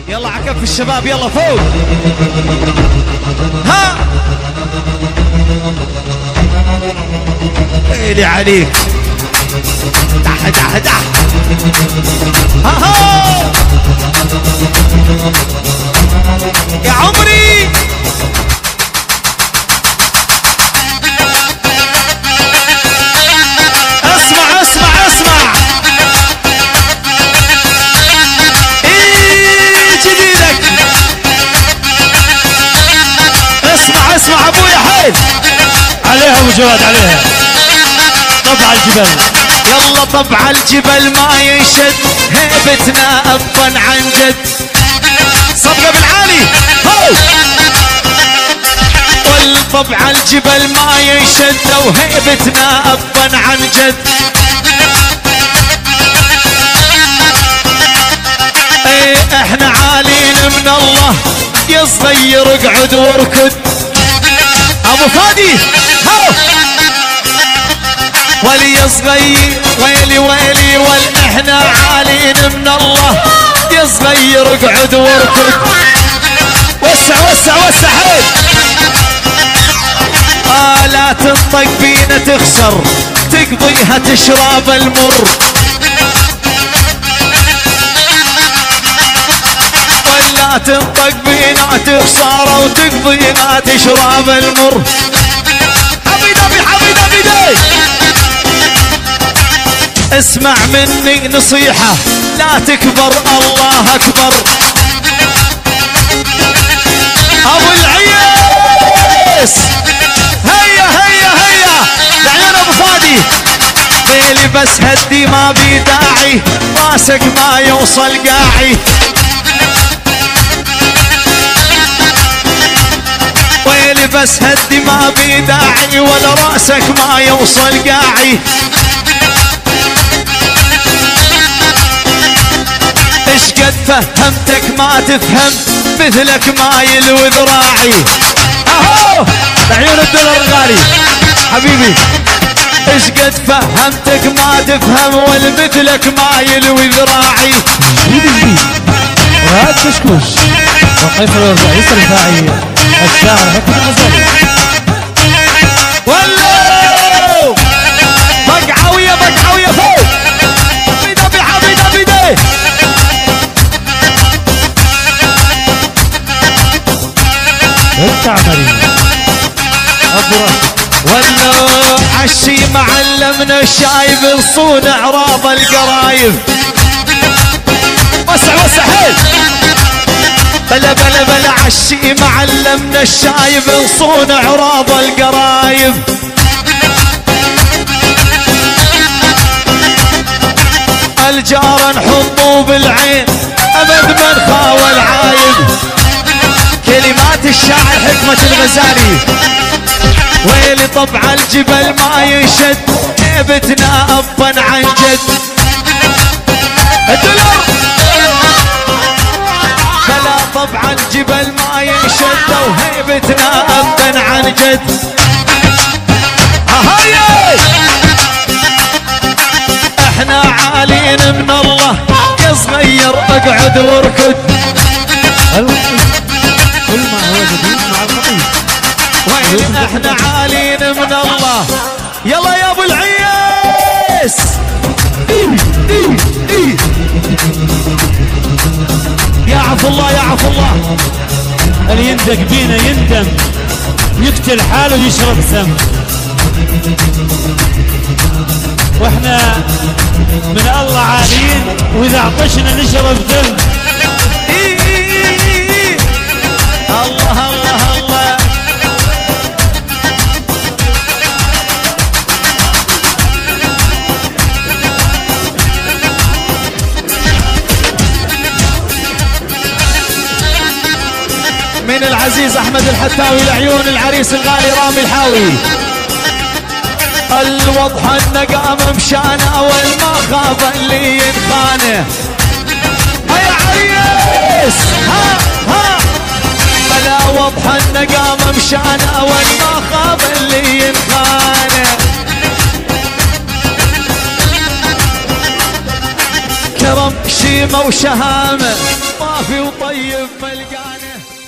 يلا عكف الشباب يلا فوق. ها ويلي عليك. دح دح دح. ها ها يا عمري. اسمع اسمع اسمع. ايه جديدك. اسمع اسمع ابويا حيل. عليها ابو جواد عليها. طبع الجبل. يلا طبع الجبل ما ينشد هيبتنا ابا عن جد. صفقة بالعالي. هو والطبع الجبل ما ينشد وهيبتنا ابا عن جد. ايه احنا عالين من الله يا صغير اقعد واركض. ابو فادي هو ولي يا صغير ويلي ويلي احنا عالين من الله يا صغير اقعد واركض. وسع وسع وسع حيل. لا تنطق بينا تخسر تقضيها تشرب المر. ولا تنطق بينا تخسر وتقضينا تشرب المر. حبيبي حبيبي حبيبي اسمع مني نصيحة لا تكبر الله اكبر. ابو العياس هيا هيا هيا لعيون ابو فادي. ويلي بس هدي ما بي داعي راسك ما يوصل قاعي. ويلي بس هدي ما بي داعي ولا راسك ما يوصل قاعي. ايش قد فهمتك ما تفهم مثلك ما يلوي ذراعي. اهو بعيون الدولار الغالي حبيبي. ايش قد فهمتك ما تفهم والمثلك ما يلوي ذراعي. وهذا كشكوش وقيف الرئيس الرفاعي الشاعر حكمة الغزالي. ولو بقعوية بقعوية فوق. بيدا بيدا بيدا بيدا. التعمري ابو ولو عشي معلمنا الشايب نصون اعراض القرايب. وسع وسع حيل. بلا بلا بلا عشي معلمنا الشايب نصون اعراض القرايب. الجار نحطه بالعين ابد ما نخاوى العايب. كلمات الشاعر حكمة الغزالي. ويلي طبع الجبل ما ينشد هيبتنا ابا عن جد. الدولار بلا طبع الجبل ما ينشد وهيبتنا ابا عن جد. هاي احنا عالين من الله يا صغير اقعد واركض. كل ما هو جديد مع الخطيب. وين احنا عالين من الله. يلا يا ابو العياس. يا عفو الله يا عفو الله. اللي يندق بينا يندم يقتل حاله ويشرب سم. واحنا من الله عاليين واذا عطشنا نشرب دم. الله الله الله. من العزيز احمد الحتاوي لعيون العريس الغالي رامي الحاوي. الوضح انه قام مشانه والما خاف اللي ينخانه. هيا عريس ها ها. بلا وضح انه قام مشانه والما خاف اللي ينخانه. كرم شيمه وشهامه ما في وطن طيب ملقانه